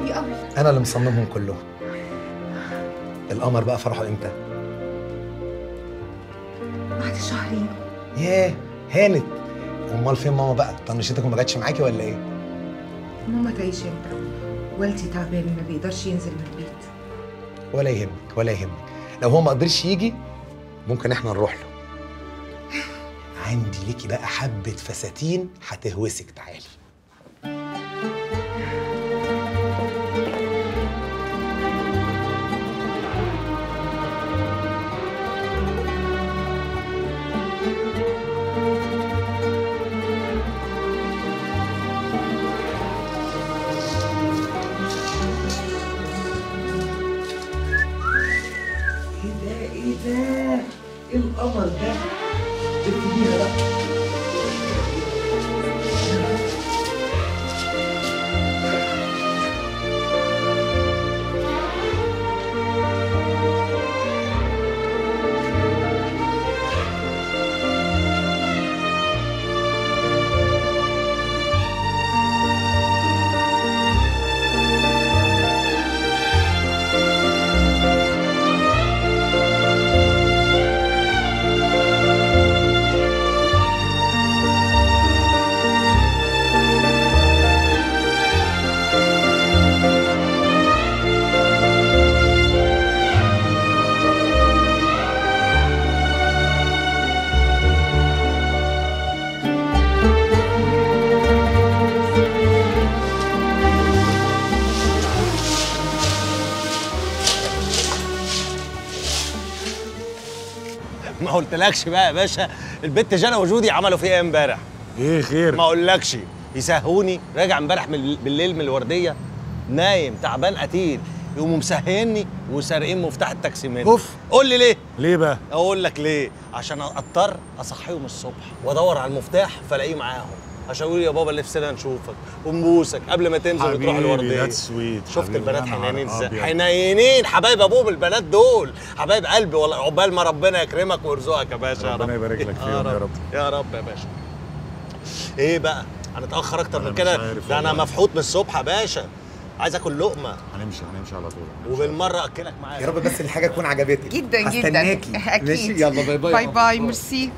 قوي قوي. انا اللي مصممهم كلهم. القمر بقى فرحه امتى؟ بعد شهرين. ياه هانت. امال فين ماما بقى؟ طنشتك وما جاتش معاكي ولا ايه؟ ماما تعيش امتى؟ والدي تعبان ما بيقدرش ينزل من البيت. ولا يهمك ولا يهمك، لو هو ما قدرش يجي ممكن احنا نروح له. عندي ليكي بقى حبه فساتين هتهوسك، تعالي. ايه القمر ده؟ بتجيبيها بقى. ما قلتلكش بقى يا باشا البت جانا وجودي عملوا فيها ايه امبارح؟ ايه خير؟ ما اقولكش يسهوني. راجع امبارح بالليل من الورديه نايم تعبان قتيل، يقوموا مسهيني وسارقين مفتاح التاكسي مني. اوف. قول لي ليه؟ ليه بقى؟ اقول لك ليه، عشان اضطر اصحيهم الصبح وادور على المفتاح فالاقيه معاهم، عشان يقولوا يا بابا نفسنا نشوفك ونبوسك قبل ما تنزل وتروح الورديه. ذاتس سويت. شفت البنات حنينين ازاي؟ حنينين حبايب ابوهم البنات دول، حبايب قلبي والله. عقبال ما ربنا يكرمك ويرزقك يا باشا. ربنا يبارك لك فيهم يا رب. يا رب يا باشا. ايه بقى؟ هنتاخر اكتر من كده؟ ده انا والله. مفحوط من الصبح يا باشا، عايز اكل لقمه. هنمشي على طول. وبالمره اكلك معايا. يا رب بس الحاجه تكون عجبتك. جدا جدا هستناكي. اكيد. ماشي يلا باي باي. باي باي ميرسي.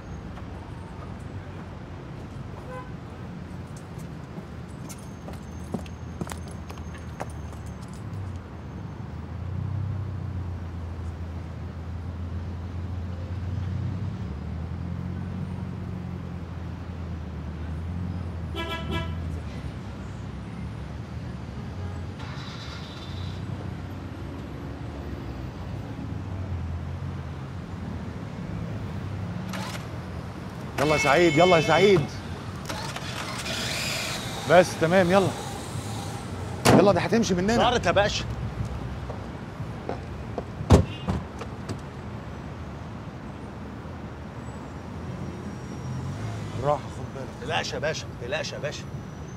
يلا يا سعيد، يلا يا سعيد. بس تمام، يلا يلا، ده هتمشي مننا. صارت يا باشا. بالراحه، خد بالك. تقلقش يا باشا، تقلقش يا باشا.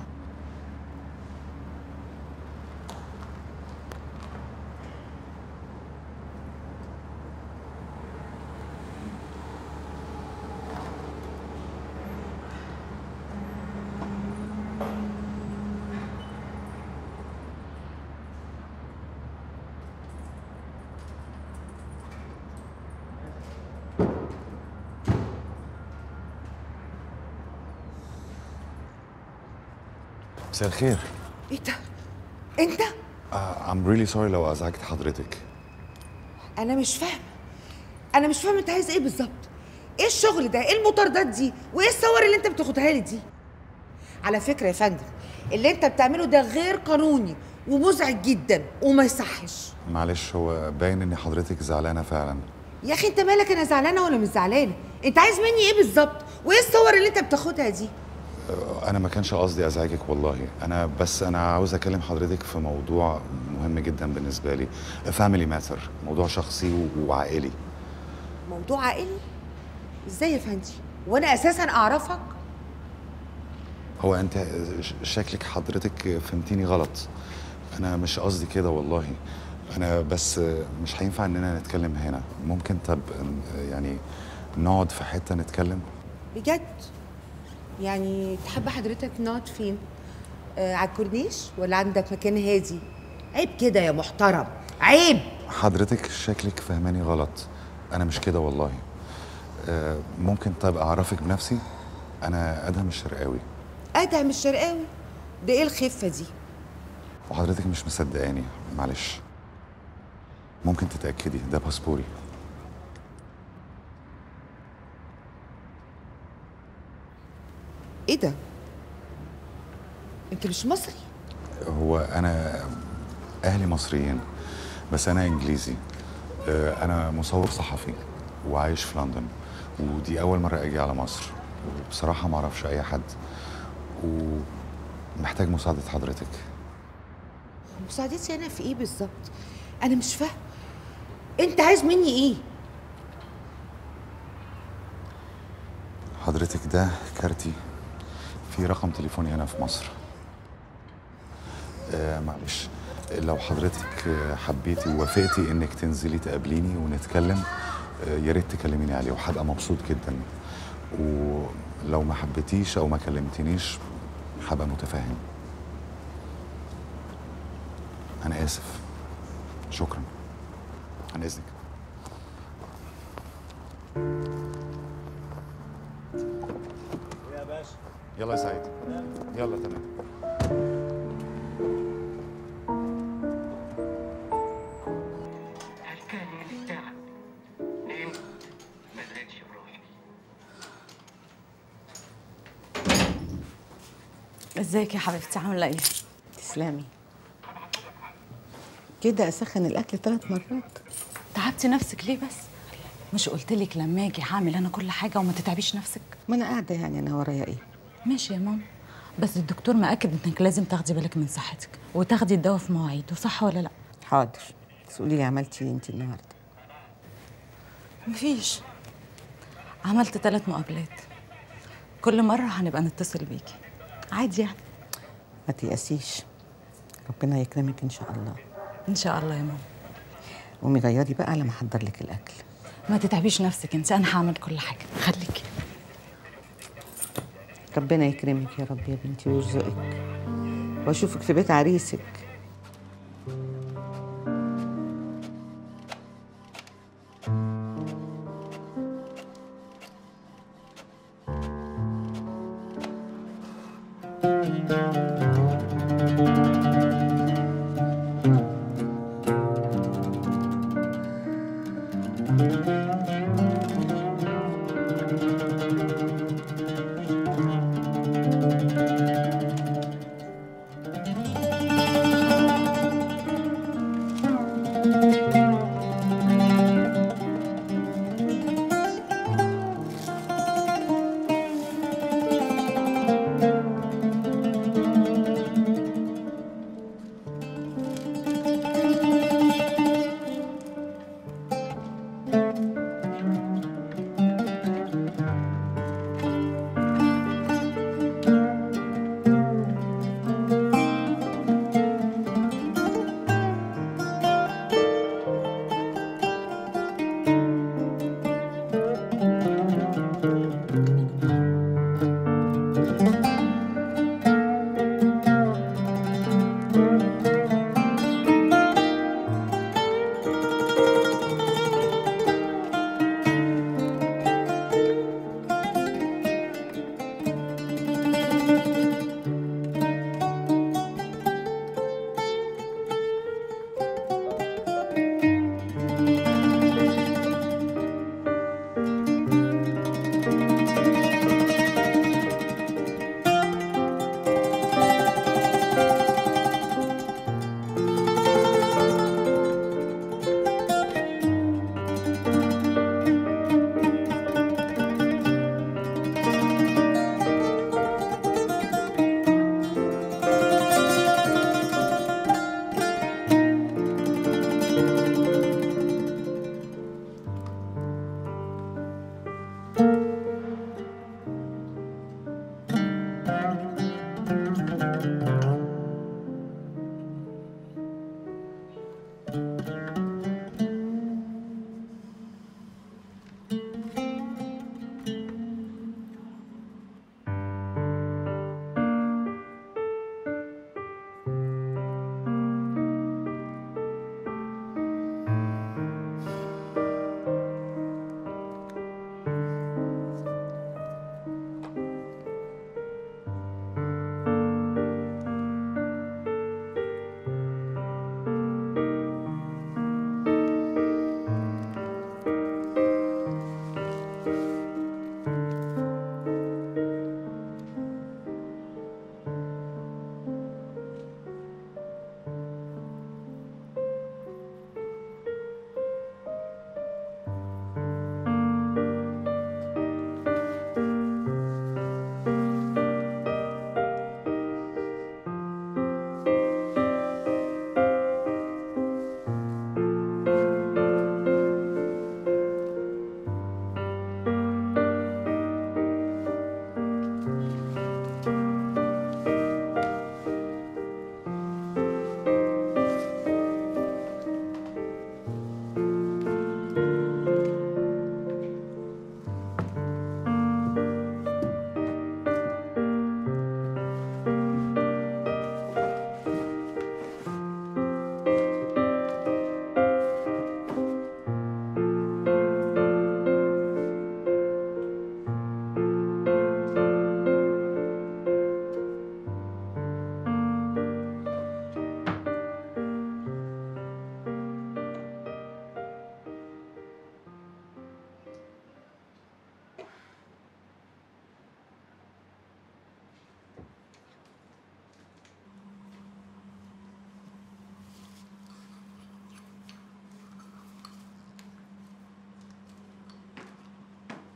مساء الخير. ايه ده؟ انت؟ I'm really sorry لو ازعجت حضرتك. انا مش فاهمه انت عايز ايه بالظبط؟ ايه الشغل ده؟ ايه المطاردات دي؟ وايه الصور اللي انت بتاخدها لي دي؟ على فكره يا فندم، اللي انت بتعمله ده غير قانوني ومزعج جدا وما يصحش. معلش، هو باين ان حضرتك زعلانه فعلا. يا اخي انت مالك؟ انا زعلانه ولا مش زعلانه؟ انت عايز مني ايه بالظبط؟ وايه الصور اللي انت بتاخدها دي؟ انا ما كانش قصدي ازعجك والله، انا عاوز اكلم حضرتك في موضوع مهم جدا بالنسبه لي، فاميلي ماتر، موضوع شخصي وعائلي. موضوع عائلي؟ ازاي يا فندي؟ وانا اساسا اعرفك؟ هو انت شكلك حضرتك فهمتيني غلط. انا مش قصدي كده والله، انا بس مش هينفع اننا نتكلم هنا. ممكن طب يعني نقعد في حته نتكلم؟ بجد؟ يعني تحب حضرتك نقعد فين؟ على الكورنيش ولا عندك مكان هادي؟ عيب كده يا محترم، عيب. حضرتك شكلك فهماني غلط، انا مش كده والله. ممكن طيب اعرفك بنفسي؟ انا ادهم الشرقاوي. ادهم الشرقاوي؟ ده ايه الخفه دي؟ وحضرتك مش مصدقاني، معلش. ممكن تتاكدي، ده باسبوري. ايه ده؟ انت مش مصري؟ هو انا اهلي مصريين بس انا انجليزي. انا مصور صحفي وعايش في لندن، ودي اول مره اجي على مصر، وبصراحه ما اعرفش اي حد ومحتاج مساعده حضرتك. مساعدتي انا في ايه بالظبط؟ انا مش فاهم، انت عايز مني ايه؟ حضرتك ده كارتي، في رقم تليفوني هنا في مصر. معلش، لو حضرتك حبيتي ووافقتي انك تنزلي تقابليني ونتكلم، يا ريت تكلميني عليه وهبقى مبسوط جدا. ولو ما حبيتيش او ما كلمتنيش هبقى متفاهم. انا اسف. شكرا. عن اذنك. يا باشا يلا يا سعيد. يلا تمام. ازيك يا حبيبتي، عامله ايه؟ تسلمي. كده اسخن الاكل 3 مرات؟ تعبتي نفسك ليه بس؟ مش قلتلك لما اجي هعمل انا كل حاجه وما تتعبيش نفسك؟ ما انا قاعده يعني، انا ورايا ايه؟ ماشي يا ماما، بس الدكتور مأكد انك لازم تاخدي بالك من صحتك وتاخدي الدواء في مواعيده، صح ولا لا؟ حاضر، بس قولي لي عملتي ايه انت النهارده؟ مفيش، عملت 3 مقابلات، كل مره هنبقى نتصل بيكي عادي يعني. ما تيأسيش، ربنا يكرمك ان شاء الله. ان شاء الله يا ماما. قومي غيري بقى على ما احضر لك الاكل. ما تتعبيش نفسك انت، انا هعمل كل حاجه، خليكي. ربنا يكرمك يا رب يا بنتي ويرزقك واشوفك في بيت عريسك.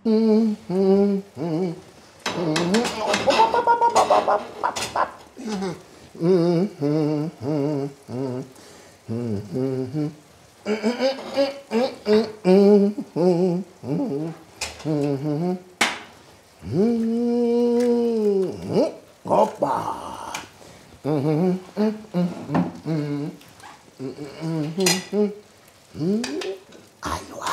هوبا. ايوه،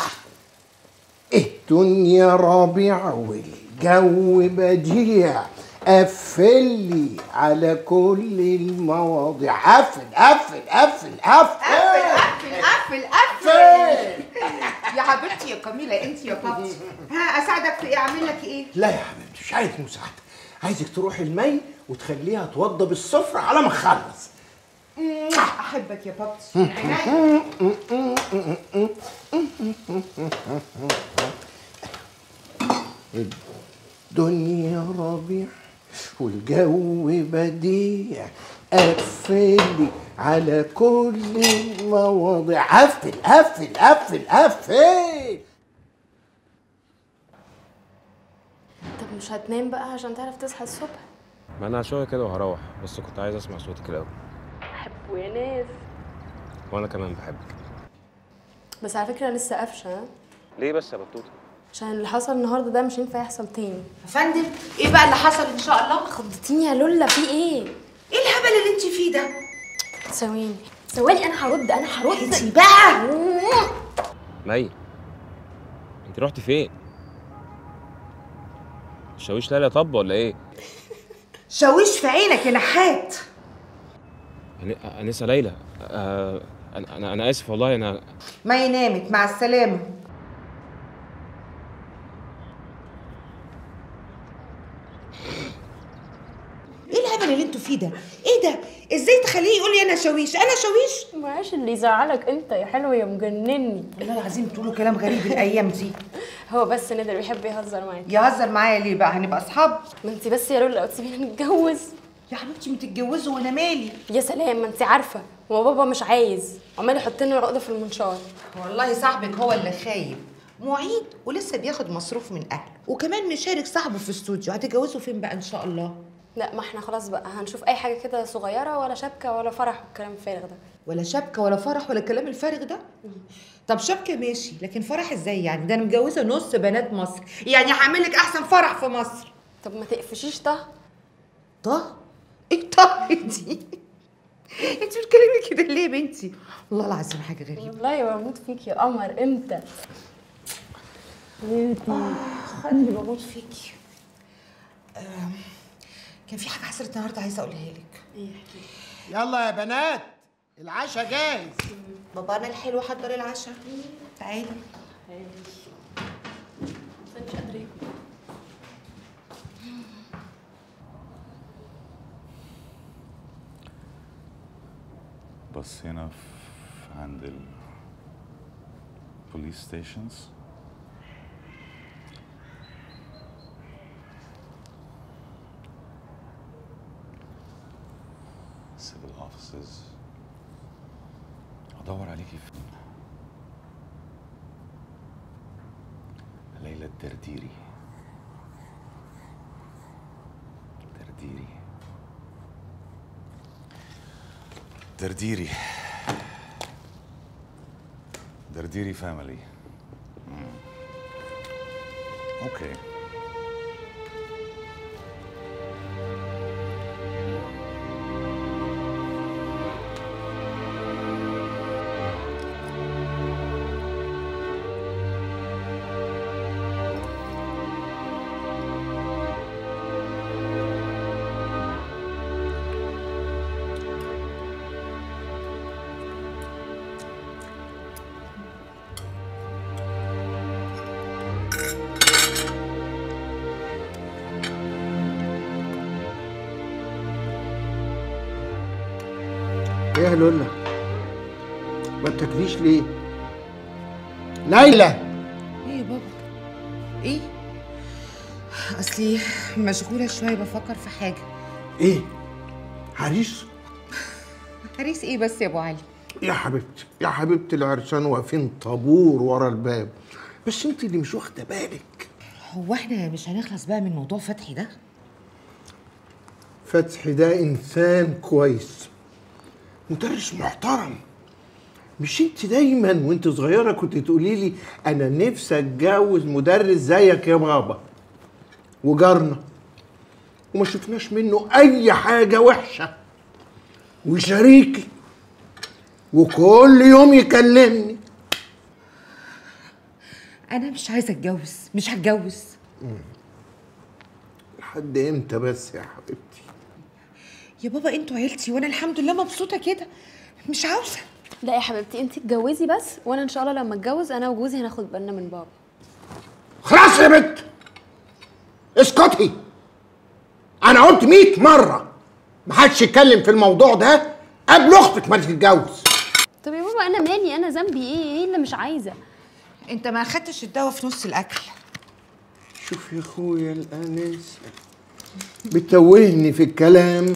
الدنيا ربيع والجو بديع، قفلي على كل المواضيع. قفل قفل قفل قفل قفل قفل. يا حبيبتي يا كميلة، انت يا بابتي، ها اساعدك في ايه؟ اعمل لك ايه؟ لا يا حبيبتي، مش عايز مساعدة، عايزك تروحي المي وتخليها توضب السفرة على ما اخلص. احبك يا بابتي. عينيا. الدنيا ربيع والجو بديع، قفلي على كل المواضيع. قفل قفل قفل قفل. طب مش هتنام بقى عشان تعرف تصحى الصبح؟ ما انا شويه كده وهروح، بس كنت عايز اسمع صوتك الاول. بحبه يا ناس. وانا كمان بحبك. بس على فكره لسه قافشه. ها؟ ليه بس يا بطوطه؟ عشان اللي حصل النهارده ده مش هينفع يحصل تاني. يا فندم، ايه بقى اللي حصل ان شاء الله؟ خضتيني يا لولا، في ايه؟ ايه الهبل اللي انت فيه ده؟ ثواني ثواني، انا هرد. انت بقى مي، انت رحتي فين؟ شاويش ليلى طب ولا ايه؟ شاويش في عينك يا نحات. انسه ليلى، انا اسف والله. انا ما ينامت، مع السلامه. ايه الهبل اللي انتوا فيه ده؟ ايه ده؟ ازاي تخليه يقول لي انا شاويش؟ انا شاويش؟ معاش اللي يزعلك انت يا حلو يا مجنني. والله العظيم تقولوا كلام غريب الايام دي. هو بس نادر بيحب يهزر معاك. يهزر معايا ليه بقى؟ هنبقى اصحاب؟ ما انت بس يا لولا وتسيبينا نتجوز. يا حبيبتي متتجوزوا وانا مالي؟ يا سلام، ما انت عارفه هو بابا مش عايز، عمال يحط لنا العقده في المنشار. والله صاحبك هو اللي خايب، معيد ولسه بياخد مصروف من اهله، وكمان مشارك صاحبه في استوديو. هتتجوزوا فين بقى ان شاء الله؟ لا، ما احنا خلاص بقى هنشوف اي حاجه كده صغيره، ولا شبكه ولا فرح والكلام الفارغ ده. ولا شبكه ولا فرح ولا الكلام الفارغ ده؟ طب شبكه ماشي، لكن فرح ازاي يعني؟ ده انا متجوزه نص بنات مصر، يعني هعمل لك احسن فرح في مصر. طب ما تقفشيش طه. طه؟ ايه طه دي؟ انت بتتكلمي كده ليه يا بنتي؟ والله العظيم حاجه غريبه. والله بموت فيك يا قمر. امتى؟ بنتي خليني بموت فيكي. كان في حاجه حصلت النهارده عايزه اقولها لك. ايه؟ احكي. يلا يا بنات، العشاء جاهز. بابانا الحلو حضر العشاء. تعالي. مش قادره. بصينا عند البوليس ستيشنز، civil offices. ادور عليكي فين؟ ليلى الدرديري. درديري فاميلي. اوكي. ايه يا لولا؟ ما بتاكليش ليه؟ ليلى! ايه يا بابا؟ ايه؟ اصلي مشغوله شويه بفكر في حاجه. ايه؟ عريس؟ عريس ايه بس يا ابو علي؟ يا حبيبتي يا حبيبتي، العرسان واقفين طابور ورا الباب، بس انت اللي مش واخده بالك. هو احنا مش هنخلص بقى من موضوع فتحي ده؟ فتحي ده انسان كويس، مدرس محترم. مش انت دايما وانت صغيره كنت تقولي لي انا نفسي اتجوز مدرس زيك يا بابا؟ وجارنا وما شفناش منه اي حاجه وحشه، وشريكي وكل يوم يكلمني. انا مش عايزه اتجوز، مش هتجوز. لحد امتى بس يا حبيبتي؟ يا بابا انتوا عيلتي وانا الحمد لله مبسوطه كده، مش عاوزه. لا يا حبيبتي انت اتجوزي بس، وانا ان شاء الله لما اتجوز انا وجوزي هناخد بالنا من بابا. خلاص يا بنت اسكتي. انا قلت 100 مره محدش يتكلم في الموضوع ده قبل اختك ما تتجوز. طب يا بابا انا مالي؟ انا ذنبي ايه اللي مش عايزه؟ انت ما اخدتش الدواء في نص الاكل. شوف يا اخويا الانسه بتوهني في الكلام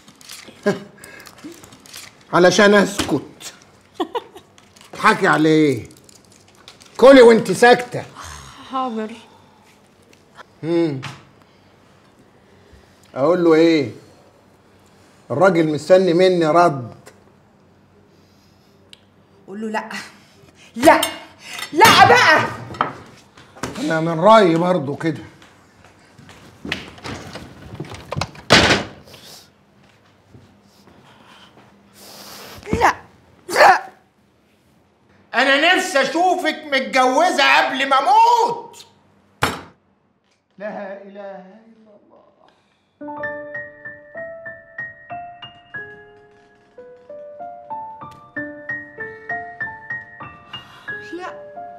علشان اسكت. تضحكي على ايه؟ كلي وانت ساكته. حاضر. اقول له ايه؟ الراجل مستني مني رد. قول له لا لا لا بقى. انا من رايي برضه كده. لا لا، انا نفسي اشوفك متجوزه قبل ما اموت. لا اله الا الله. لا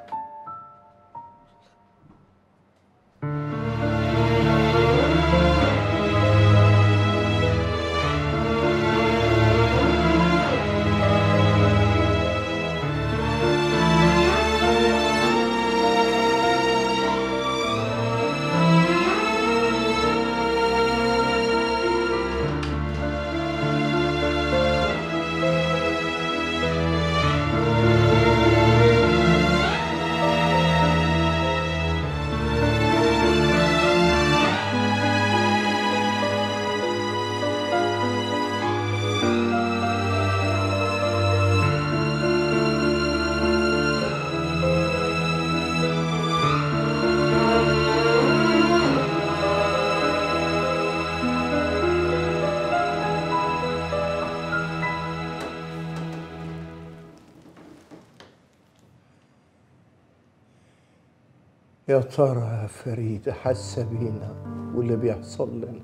يا ترى يا فريدة حاسة بينا واللي بيحصل لنا؟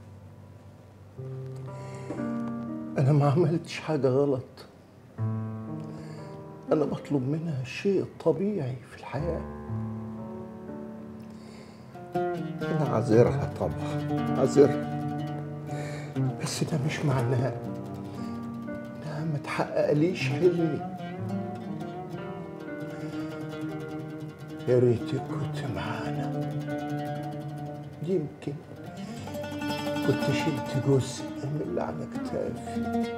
أنا ما عملتش حاجة غلط، أنا بطلب منها شيء طبيعي في الحياة. أنا عذرها طبعا، عذرها، بس ده مش معناه إنها ما تحققليش حلمي. يا ريتك كنت معانا، يمكن كنت شلت جزء من اللي على كتافي.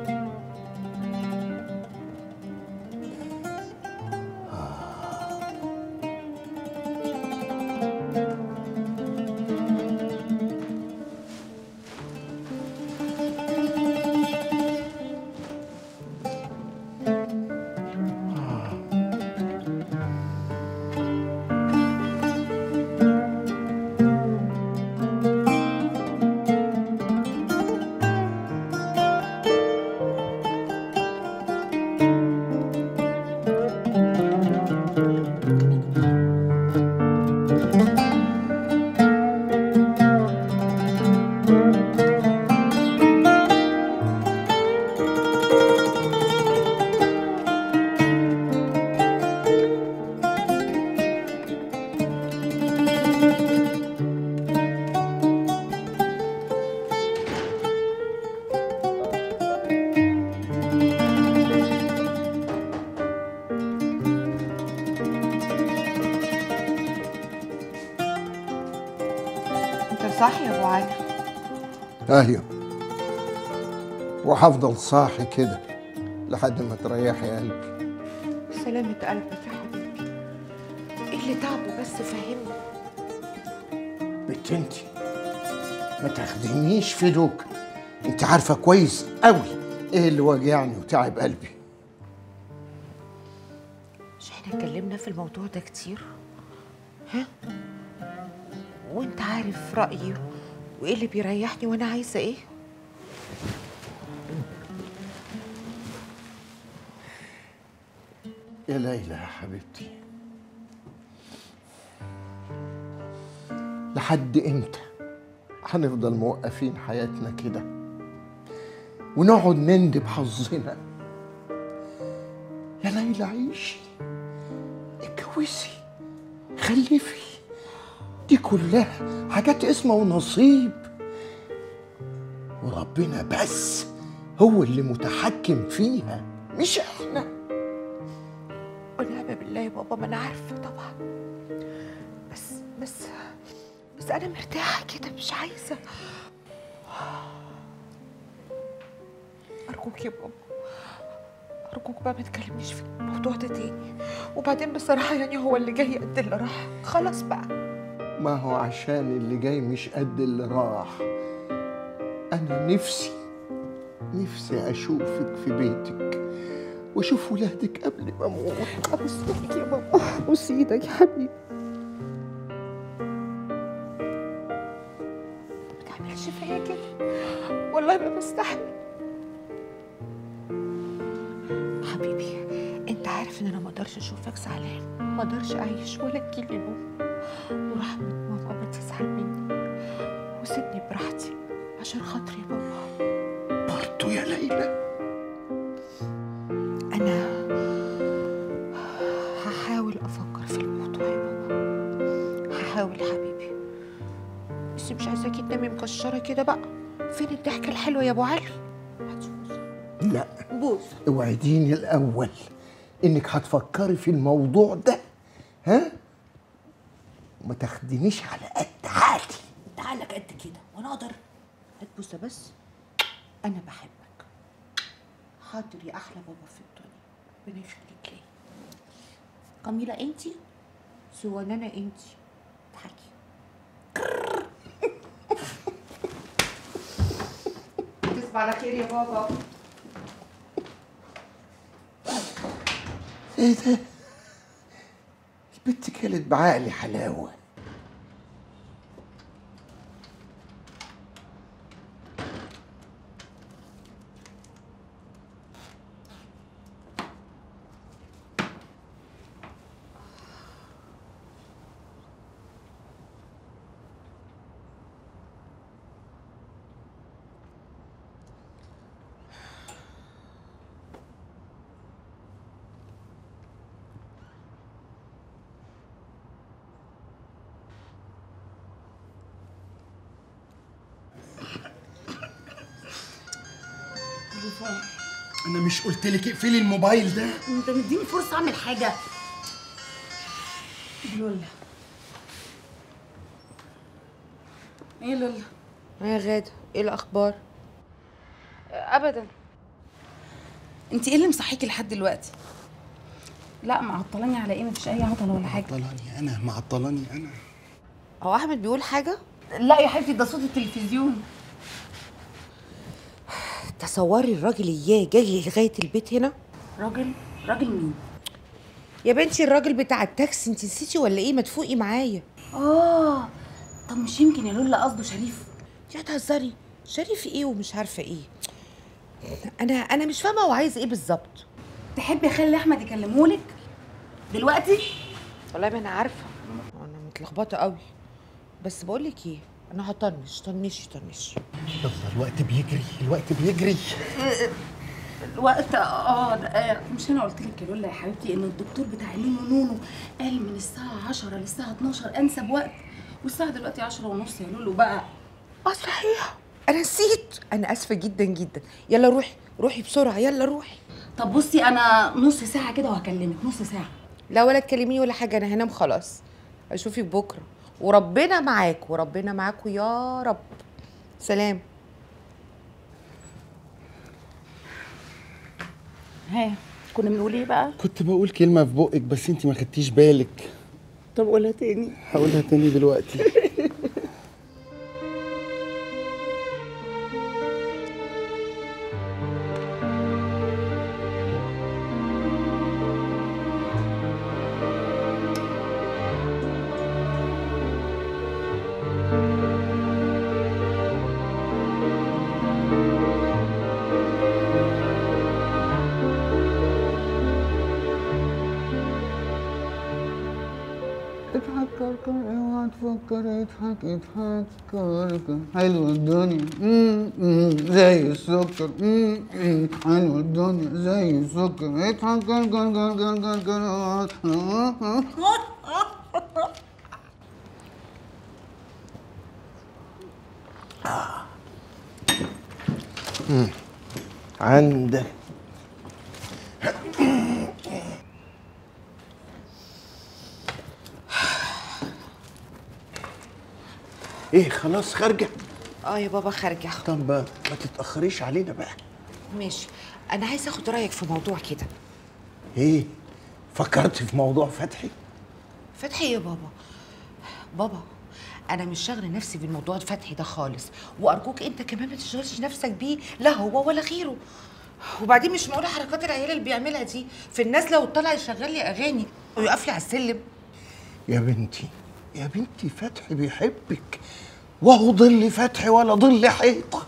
صح يا ابو علي؟ ايوه، وهفضل صاحي كده لحد ما تريحي قلبي. سلامة قلبك يا حبيبي. ايه اللي تعبه بس فهمني. انت ما تاخدينيش في دوك. انت عارفه كويس قوي ايه اللي واجعني وتعب قلبي. مش احنا اتكلمنا في الموضوع ده كتير؟ ها؟ وانت عارف رأيي وايه اللي بيريحني وانا عايزة ايه؟ يا ليلى يا حبيبتي، لحد امتى هنفضل موقفين حياتنا كده ونقعد نندب حظنا؟ يا ليلى عيشي، اتجوزي، خلفي، دي كلها حاجات اسمها ونصيب، وربنا بس هو اللي متحكم فيها مش احنا. ونعم بالله يا بابا، ما انا عارفة طبعا، بس انا مرتاحة كده مش عايزة. ارجوك يا بابا، ارجوك بقى ما تكلمنيش في الموضوع ده تاني. وبعدين بصراحة يعني هو اللي جاي قد اللي راح، خلاص بقى. ما هو عشان اللي جاي مش قد اللي راح. انا نفسي اشوفك في بيتك واشوف ولادك قبل ما اموت. ابوس ايدك يا بابا، ابوس ايدك يا حبيبي. ما تعملش فيا كده، والله ما بستحمل. حبيبي انت عارف ان انا ما اقدرش اشوفك زعلان، ما اقدرش اعيش ولا تجيلي نوم. ورحمة ماما ما تزعل مني وسيبني براحتي عشان خاطري يا بابا. برضو يا ليلى انا هحاول افكر في الموضوع يا بابا، هحاول حبيبي، بس مش عايزاكي تنامي مكشره كده بقى. فين الضحكه الحلوه يا ابو علي؟ لا بوس، اوعديني الاول انك هتفكري في الموضوع ده، ها؟ وما تاخدينيش على قد حالي. انت عقلك قد كده وانا اقدر؟ هتبوسه بس، انا بحبك. حاضر يا احلى بابا في الدنيا، ربنا يخليك لي. كاميلا انتي سوانانا انتي، اضحكي. تصبح على خير يا بابا. ايه ده؟ البت كانت بعقلي حلاوه. انا مش قلت لك اقفلي الموبايل ده؟ انت مديني فرصه اعمل حاجه. لولا ايه لولا؟ يا غاده ايه الاخبار؟ ابدا. انت ايه اللي مصحيكي لحد دلوقتي؟ لا معطلاني على ايه؟ مفيش اي عطله ولا حاجه. معطلاني انا. هو احمد بيقول حاجه؟ لا يا حبيبتي ده صوت التلفزيون. تصوري الراجل اياه جاي لغايه البيت هنا. راجل مين؟ يا بنتي الراجل بتاع التاكسي، انت نسيتي ولا ايه؟ ما تفوقي معايا. طب مش يمكن يا لولا قصده شريف؟ انت هتهزري. شريف ايه ومش عارفه ايه؟ انا مش فاهمه هو عايز ايه بالظبط. تحبي اخلي احمد يكلمهولك دلوقتي؟ والله ما انا عارفه، انا متلخبطه قوي، بس بقول لك ايه، انا هطنش. طنشي يلا الوقت بيجري. الوقت مش انا قلت لك يا لولا يا حبيبتي ان الدكتور بتاع نونو قال من الساعه 10 للساعه 12 انسب وقت، والساعه دلوقتي 10:30 يا لولو بقى. صحيح انا نسيت، انا اسفه جدا جدا. يلا روحي بسرعه، يلا روحي. طب بصي انا نص ساعه كده وهكلمك، نص ساعه. لا ولا تكلميني ولا حاجه، انا هنام خلاص. اشوفك بكره، وربنا معاك وربنا معاكوا يا رب. سلام. ها كنا بنقول ايه بقى؟ كنت بقول كلمه في بقك بس انت ما خدتيش بالك. طب قولها تاني. هقولها تاني دلوقتي. كركر اوعى تفكر اضحك اضحك كركر حلوة الدنيا زي السكر حلوة الدنيا زي السكر اضحك كركر عندك ايه خلاص خارجه؟ يا بابا خارجه. طب ما تتاخريش علينا بقى. ماشي، انا عايزه اخد رايك في موضوع كده. ايه فكرت في موضوع فتحي؟ فتحي ايه يا بابا؟ بابا انا مش شاغله نفسي بالموضوع فتحي ده خالص، وارجوك انت كمان ما تشغلش نفسك بيه، لا هو ولا غيره. وبعدين مش معقوله حركات العيال اللي بيعملها دي في الناس، لو طلع يشغل لي اغاني ويقف لي على السلم. يا بنتي يا بنتي فتحي بيحبك، وهو ظل فتحي ولا ظل حيطه.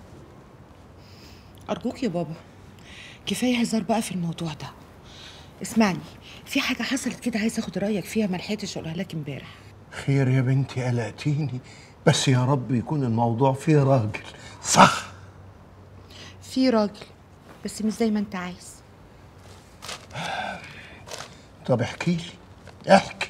ارجوك يا بابا كفايه هزار بقى في الموضوع ده. اسمعني، في حاجه حصلت كده عايزه اخد رايك فيها، ما لحقتش اقولها لك امبارح. خير يا بنتي قلقتيني، بس يا رب يكون الموضوع فيه راجل. صح في راجل بس مش زي ما انت عايز. طب احكي لي احكي.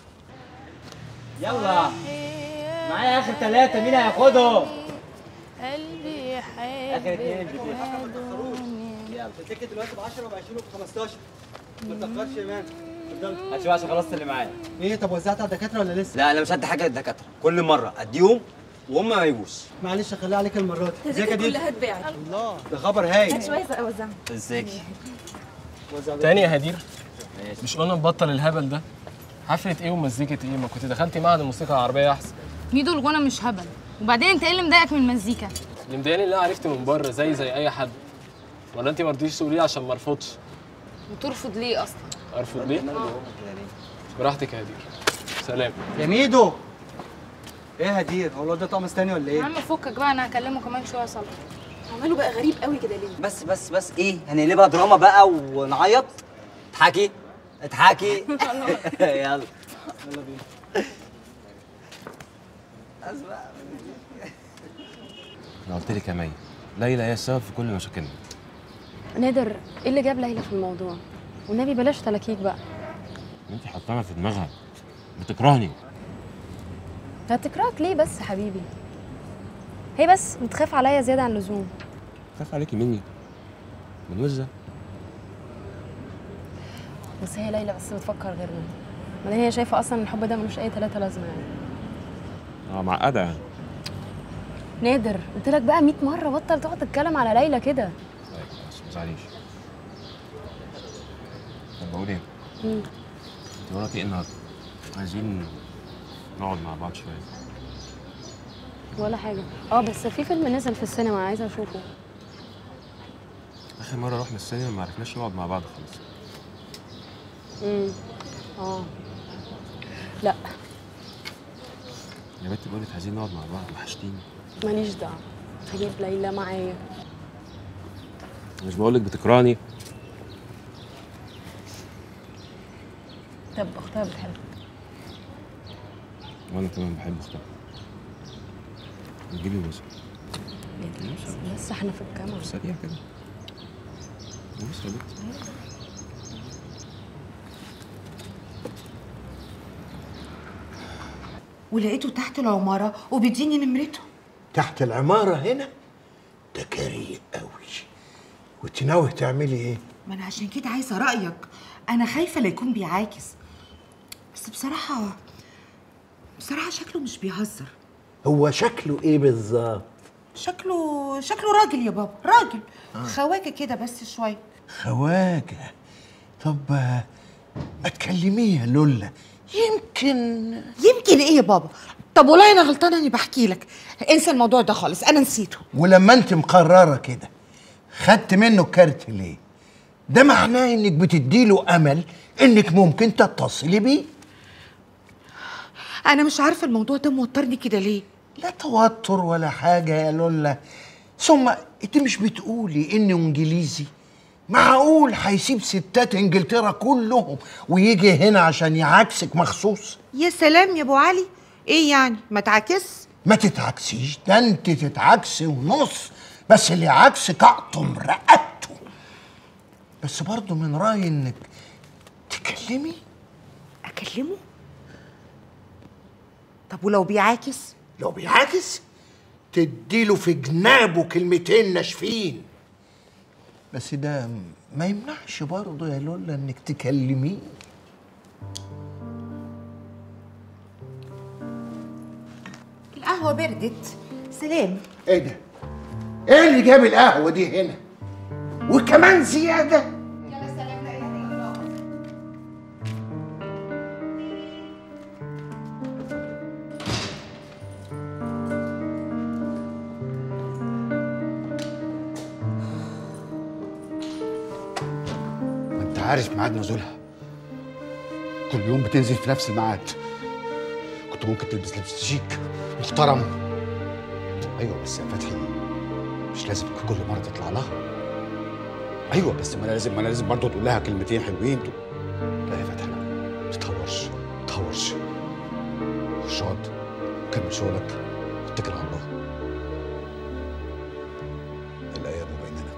يلا معايا اخر 3 مين هياخدهم؟ قلبي يحب اخر 2 ما تتاخروش. يلا التيكت دلوقتي ب 10 وب 20 وب 15. ما تتاخرش يا مان. اتفضل هتشوف عشان خلصت اللي معايا. ايه طب وزعت على الدكاتره ولا لسه؟ لا انا مش هدي حاجه للدكاتره، كل مره اديهم وهم ما يجوش. معلش خليها عليك المره دي. ازيك يا دي؟ كلها اتباعت. الله ده خبر هايل. هات شويه اوزعهم. ازيك؟ تاني يا هدير؟ مش قلنا نبطل الهبل ده؟ حفلة ايه ومزيكة ايه؟ ما كنت دخلتي معهد الموسيقى العربية احسن. ميدو الغنى مش هبل، وبعدين انت ايه اللي مضايقك من المزيكا؟ اللي مضايقني اللي انا عرفت من بره زي اي حد. ولا انت ما رضيتيش تقولي عشان ما ارفضش؟ وترفض ليه اصلا؟ ارفض ليه؟ براحتك يا هدير. سلام. يا ميدو ايه يا هدير؟ هو الواد ده طقمس تاني ولا ايه؟ يا عم فكك بقى، انا هكلمه كمان شويه صلح. عماله بقى غريب قوي كده ليه؟ بس ايه؟ هنقلبها دراما بقى ونعيط؟ اضحكي اضحكي. يلا يلا بينا. انا قلت لك يا مي، ليلى هي السبب في كل مشاكلنا. نادر ايه اللي جاب ليلى في الموضوع؟ والنبي بلاش تلاكيك بقى. انت حاطانا في دماغها بتكرهني. هتكرهك ليه بس حبيبي؟ هي بس بتخاف عليا زياده عن اللزوم. خاف عليكي مني؟ من وزة؟ بس هي ليلى بس بتفكر غيرنا، بعدين هي شايفه اصلا ان الحب ده ملوش اي 3 لازمه يعني. معقده يعني. نادر قلت لك بقى 100 مره بطل تقعد تتكلم على ليلى كده. طيب خلاص ما تزعليش. طب بقول ايه؟ انت وراكي ايه النهارده؟ عايزين نقعد مع بعض شويه. ولا حاجه. بس في فيلم نزل في السينما عايزه اشوفه. اخر مره رحنا السينما ما عرفناش نقعد مع بعض خالص. لا يا بنتي بقول لك عايزين نقعد مع بعض، وحشتيني. ماليش دعوه، هجيب ليلى معايا. مش بقول لك بتكرهني؟ طب اختها بتحبك. وانا كمان بحب اختها. نجيبي بوسه. بس احنا في الجامعه. سريع كده. بوسه يا بنتي. ولقيته تحت العماره وبيديني نمرته. تحت العماره هنا؟ ده جريء قوي. وانت ناوي تعملي ايه؟ ما انا عشان كده عايزه رايك، انا خايفه لا يكون بيعاكس، بس بصراحه شكله مش بيهزر. هو شكله ايه بالظبط؟ شكله راجل يا بابا، راجل خواجه كده بس شويه. خواجه؟ طب ما تكلميه يا لولا، يمكن ايه يا بابا؟ طب والله انا غلطانه اني بحكي لك، انسى الموضوع ده خالص، انا نسيته. ولما انت مقرره كده خدت منه الكارت ليه؟ ده معناه انك بتديله امل انك ممكن تتصلي بيه. انا مش عارفه الموضوع ده موترني كده ليه. لا توتر ولا حاجه يا لولا. ثم انت مش بتقولي انه انجليزي؟ معقول هيسيب ستات انجلترا كلهم ويجي هنا عشان يعاكسك مخصوص؟ يا سلام يا ابو علي، ايه يعني ما تعاكس؟ ما تتعكسيش، ده انت تتعكسي ونص، بس اللي عكسك اقطم رقبته. بس برضه من رايي انك تكلمي. اكلمه؟ طب ولو بيعاكس؟ لو بيعاكس تديله في جنابه كلمتين ناشفين. بس ده ما يمنعش برضه يا لولا انك تكلميه. القهوة بردت. سلام. ايه ده؟ ايه اللي جاب القهوة دي هنا؟ وكمان زيادة؟ يلا سلام. لا اله الا الله. انت عارف ميعاد نزولها، كل يوم بتنزل في نفس الميعاد. كنت ممكن تلبس لبس شيك محترم. ايوه بس يا فتحي مش لازم كل مره تطلع لها. ايوه بس ما انا لازم برضه تقول لها كلمتين حلوين. لا يا فتحي لا، ما تتهورش. خش اقعد كمل شغلك واتكل على الله. الايام بيننا.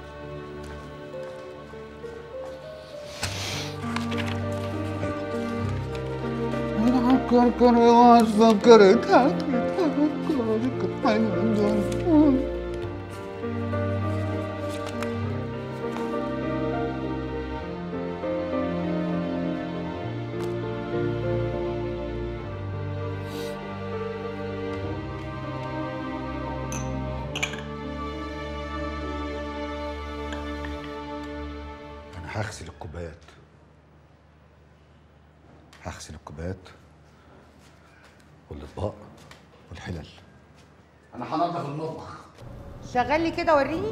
كركر وفكرت انا هغسل الكوبايات والاطباق والحلل. انا هنضف المطبخ. شغل لي كده وريني.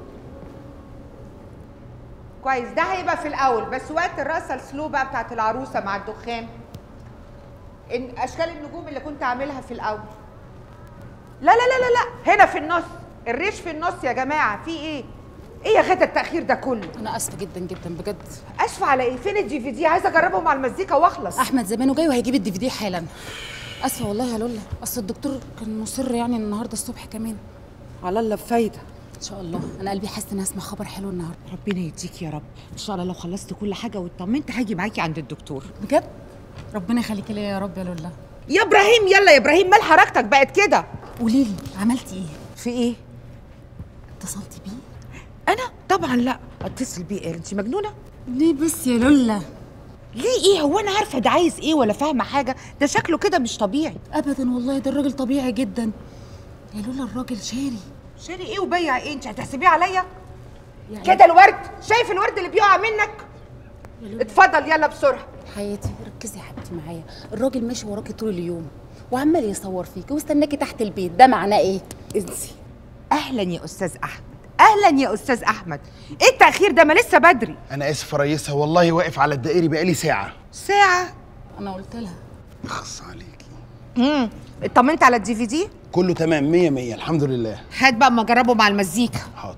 كويس، ده هيبقى في الاول، بس وقت الرقصه السلو بقى بتاعت العروسه مع الدخان، ان اشكال النجوم اللي كنت عاملها في الاول. لا لا لا لا لا، هنا في النص، الريش في النص يا جماعه. في ايه؟ ايه يا غدا التاخير ده كله؟ انا اسفه جدا جدا بجد. اسفه على ايه؟ فين الدي في دي؟ عايزه اجربه مع المزيكا واخلص. احمد زمانه جاي وهيجيب الدي في دي حالا. اسفه والله يا لولا، اصل الدكتور كان مصر يعني النهارده الصبح كمان. على الله بفايده. ان شاء الله، انا قلبي حاسه اني هسمع خبر حلو النهارده. ربنا يديك يا رب. ان شاء الله لو خلصت كل حاجه واطمنت هاجي معاكي عند الدكتور. بجد؟ ربنا يخليكي ليا يا رب يا لولا. يا ابراهيم يلا يا ابراهيم، مال حركتك بقت كده؟ قولي لي عملتي ايه؟ في ايه؟ اتصلتي بيه؟ انا طبعا لا. اتصل بيه ايه؟ انت مجنونه؟ ليه بس يا لولا؟ ليه ايه؟ هو انا عارفه ده عايز ايه ولا فاهمه حاجه؟ ده شكله كده مش طبيعي. ابدا والله، ده الراجل طبيعي جدا يا لولا. الراجل شاري ايه وبيع ايه؟ انت هتحسبيه عليا يعني كده؟ الورد، شايف الورد اللي بيقع منك؟ اتفضل يلا بسرعه. حياتي ركزي يا حبيبتي معايا، الراجل ماشي وراكي طول اليوم وعمال يصور فيكي واستناكي تحت البيت، ده معناه ايه؟ انسي. اهلا يا استاذ احمد، اهلا يا استاذ احمد. ايه التاخير ده؟ ما لسه بدري. انا اسف يا ريسه، والله واقف على الدائري بقالي ساعه. انا قلت لها. اخص عليكي. اطمنت على الدي في دي؟ كله تمام 100 100 الحمد لله. هات بقى اما اجربه مع المزيكا. حاضر.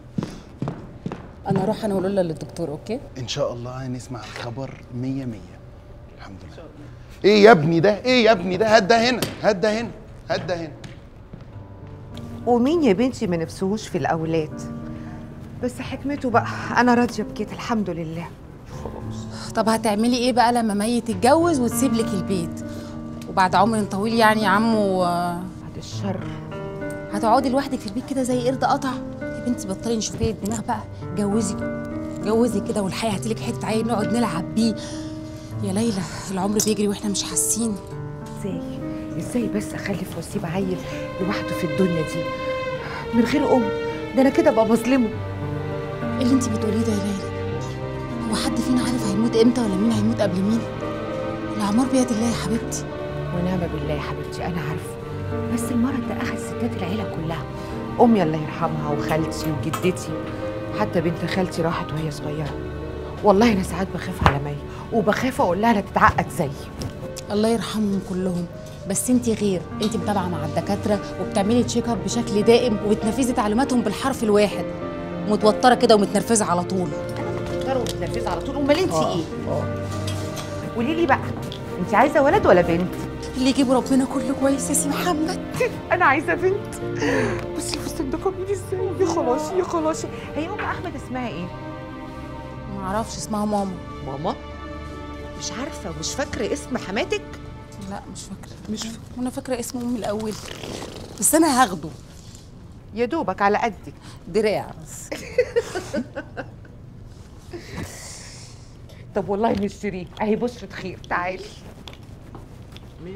انا اروح انا ولولا للدكتور. اوكي ان شاء الله هنسمع الخبر 100 100 الحمد لله. ايه يا ابني ده؟ هات ده هنا. ومين يا بنتي ما نفسهوش في الاولاد؟ بس حكمته بقى، انا راضيه بكده الحمد لله. خلاص. طب هتعملي ايه بقى لما ميت يتجوز وتسيب لك البيت وبعد عمر طويل يعني يا عمو؟ بعد الشر. هتقعدي لوحدك في البيت كده زي قرد قطع؟ يا بنتي بطلي نشوفيه الدماغ بقى. جوزي كده والحقيقه هاتلك حته عيل نقعد نلعب بيه. يا ليلى العمر بيجري واحنا مش حاسين. ازاي بس اخلف واسيب عيل لوحده في الدنيا دي من غير ام؟ ده انا كده ابقى بظلمه. ايه اللي انت بتقوليه ده يا ليلى؟ هو حد فينا عارف هيموت امتى ولا مين هيموت قبل مين؟ الاعمار بيد الله يا حبيبتي. ونعم بالله يا حبيبتي، انا عارفه، بس المرض ده اخذ ستات العيله كلها. امي الله يرحمها وخالتي وجدتي، حتى بنت خالتي راحت وهي صغيره. والله انا ساعات بخاف على مي وبخاف اقول لها لا تتعقد زيي. الله يرحمهم كلهم، بس انت غير، انت متابعه مع الدكاتره وبتعملي تشيك اب بشكل دائم وبتنفذي تعليماتهم بالحرف الواحد، متوتره كده ومتنرفزه على طول. تنفذي على طول. امال انت ايه؟ قولي لي بقى، انت عايزه ولد ولا بنت؟ اللي يجيب ربنا كله كويس يا سي محمد. انا عايزه بنت. بصي الفستان ده جميل ازاي. يا خلاصي يا خلاصي. هي ام احمد اسمها ايه؟ ما اعرفش، اسمها ماما. ماما؟ مش عارفه ومش فاكره اسم حماتك؟ لا مش فاكره. وانا فاكره اسمه من الاول، بس انا هاخده يا دوبك على قدك. دراع بس. طب والله نشتريه، اهي بشرة خير. تعالي. 100%.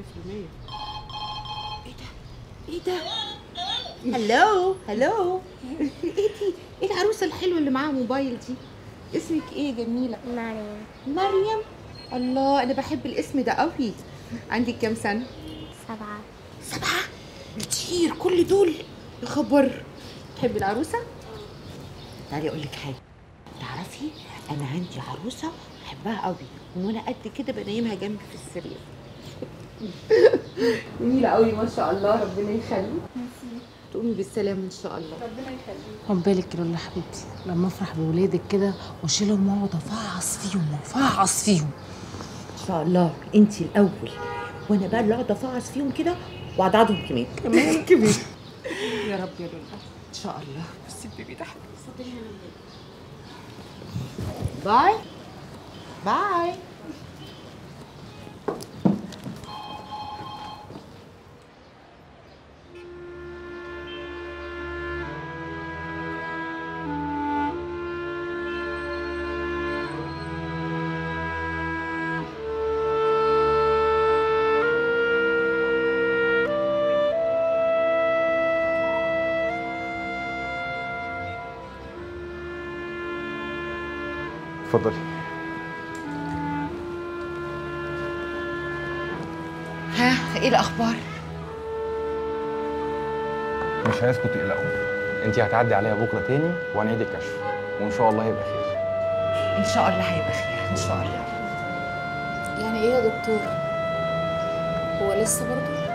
ايه ده؟ هلو هلو. ايه العروسه الحلوه اللي معاها موبايل دي؟ اسمك ايه يا جميله؟ مريم. مريم. الله، انا بحب الاسم ده قوي. عندك كام سنه؟ 7. كتير كل دول. يا خبر. تحبي العروسه؟ تعالي اقول لك حاجه. تعرفي انا عندي عروسه بحبها قوي، وانا قد كده بنيمها جنبي في السرير. جميله قوي ما شاء الله. ربنا يخليك. تقومي بالسلامه ان شاء الله. ربنا يخليك. خد بالك يا حبيبتي، لما افرح بولادك كده واشيلهم واقعد افعص فيهم ان شاء الله. انت الاول وانا بقى اللي اقعد افعص فيهم كده واعضعضهم كمان. كمان. يا رب يا لولا. ان شاء الله. بس البيبي ده باي باي. اتفضلي. ها، ايه الاخبار؟ مش هيسكت يقلقوا. انت هتعدي عليها بكره تاني وهنعيد الكشف، وان شاء الله هيبقى خير. ان شاء الله هيبقى خير ان شاء الله. يعني ايه يا دكتور؟ هو لسه برضه؟